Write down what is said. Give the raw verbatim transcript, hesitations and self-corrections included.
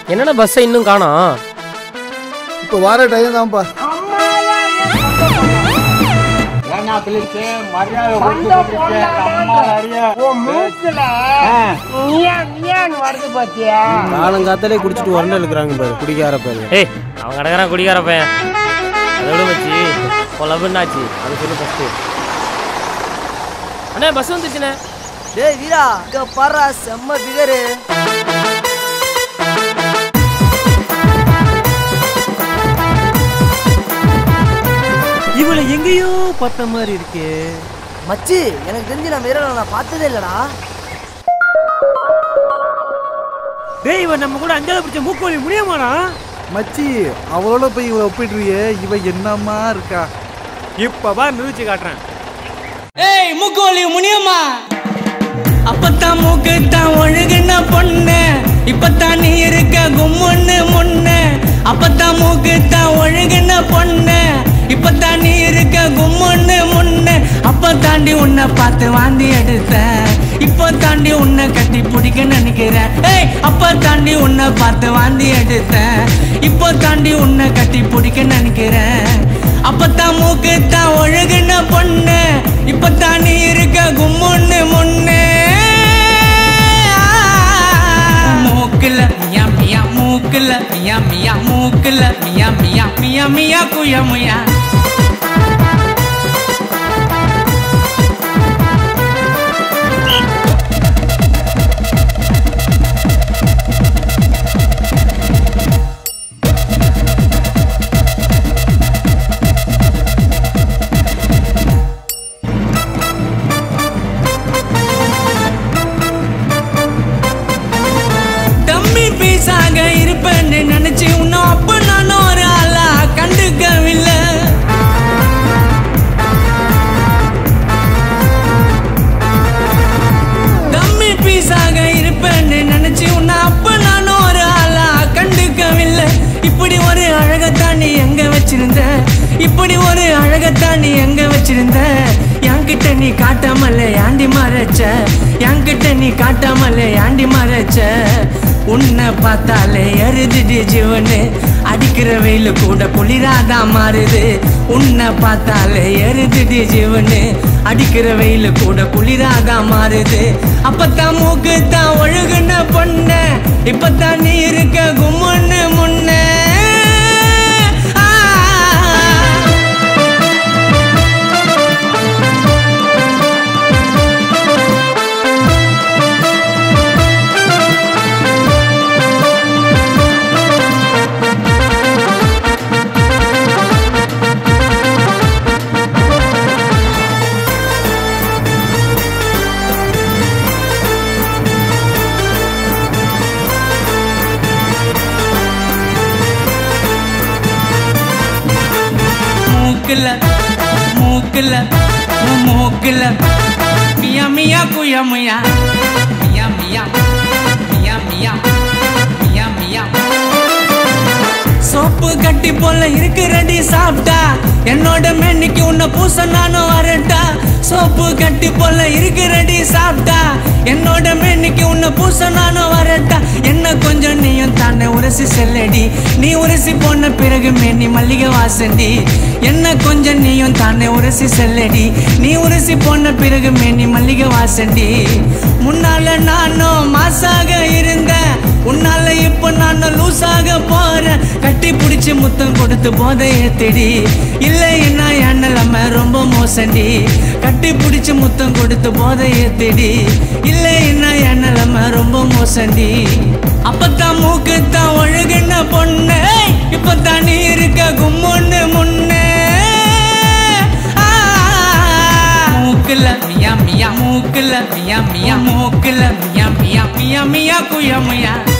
என்னடா பஸ்ஸை இன்னும் காணோம்? இப்போ வர டைம் தான்ப்பா. காலங்காத்தாலே குடிச்சிட்டு உரண்ட இருக்கிறாங்க பாரு குடிக்கார பேரு. ஏய் அவன் கிடக்குறான் குடிக்கார பையன். அதோட வச்சு லவ்னாச்சு அது சொல்லு ஃபர்ஸ்ட். அண்ணே பஸ் வந்துச்சுண்ணே. டேய் வீரா இங்க பாரு செம்ம பிகரு. இவளை எங்கேயோ பார்த்த மாதிரி இருக்கு மச்சி. எனக்கு தெரிஞ்சு நான் வீரா நான் பார்த்ததே இல்லடா. டேய் இவன் நம்ம கூட அஞ்சாவது பிடிச்ச மூக்கோலி முனியம்மாடா. மச்சி அவளோட போய் இவ ஒப்பிடுறியே, இவ என்னம்மா இருக்கா? இப்பவா நிறுத்தி காட்டுறேன். ஏய் மூக்கோலி முனியம்மா, அப்பத்தான் மூக்கு தான் ஒழுகுன பொண்ணு, இப்பத்தான் நீ இருக்க கும்முன்னு முன்னு. அப்பத்தான் மூக்கு தான் ஒழுகுன பொண்ணு, இப்பத்தான் நீ இருக்க கும்முன்னு முன்னு. அப்ப தாண்டி உன்னை பார்த்து வாந்தி எடுத்த, இப்போ தாண்டி உன்னை கட்டி பிடிக்க நினைக்கிறேன். ஏய் அப்ப தாண்டி உன்னை பார்த்து வாந்தி எடுத்த, இப்போ தாண்டி உன்னை கட்டி பிடிக்க நினைக்கிறேன். அப்பத்தான் மூக்கு தான் ஒழுகுன பொண்ணு, இப்பத்தான் நீ இருக்க கும்முன்னு முன்னு. மூக்குல மியா மியா மூக்குல மியா மியா மூக்குல மியா மியா மியா மியா குயமுயா. இருப்பேன்னு நினைச்சு உன்ன அப்ப நான் ஒரு ஆளா கண்டுக்கவில்லை. டம்மி பீஸாக இருப்பேன்னு நினைச்சு உன்ன அப்ப நான் ஒரு ஆளா கண்டுக்கவில்லை. இப்படி ஒரு அழகத்தான் நீ எங்க வச்சிருந்த, இப்படி ஒரு அழகத்தான் நீ எங்க வச்சிருந்த. என்கிட்ட நீ காட்டாமல ஏண்டி மறைச்ச, என்கிட்ட நீ காட்டாமல ஏண்டி மறைச்ச. உன்னை பார்த்தாலே எருதுடி ஜீவனு, அடிக்கிற வெயில கூட குளிராதான் மாறுது. உன்னை பார்த்தாலே எருதுடி ஜீவனு, அடிக்கிற வெயில கூட குளிராதான் மாறுது. அப்பத்தான் மூக்கு தான் ஒழுகுன பொண்ணு, இப்பத்தான் நீ இருக்க கும்முன்னு முன்ன. மூக்குல மூக்குல மூக்குல மியா மியா குயமுயா மியா மியா மியா மியா மியா மியா. சோப்பு கட்டி போல இருக்கிறடி சாப்பிட்டா, என்னோட மென்னிக்கு உன்னை பூச நானும் வரட்டா. சோப்பு கட்டி போல இருக்கிறடி சாப்பிட்டா, என்னோட மென்னிக்கு உன்னை பூச நானும் வரட்டா. என்ன கொஞ்சம் நீயும் தானே உரசி செல்லடி, நீ உரசி போன பிறகு மேனி மல்லிகை வாசண்டி. என்ன கொஞ்சம் நீயும் தானே உரசி செல்லடி, நீ உரசி போன பிறகு மேனி மல்லிகை வாசண்டி. முன்னால நானும் மாசாக இருந்தேன், உன்னால இப்ப நானும் லூசாக போறேன். கட்டி பிடிச்சி முத்தம் கொடுத்து போதை ஏத்திடி, இல்லைன்னா என் நிலைமை ரொம்ப மோசண்டி. கட்டி பிடிச்சி முத்தம் கொடுத்து போதை ஏத்திடி, இல்லைன்னா என் நிலைமை ரொம்ப மோசண்டி. அப்பத்தான் மூக்கு தான் ஒழுகுன பொண்ணு, இப்பத்தான் நீ இருக்க கும்முன்னு முன்னே. மூக்குல மியா மியா மூக்குல மியா மியா மூக்குல மியா மியா மியா மியா குயமுயா.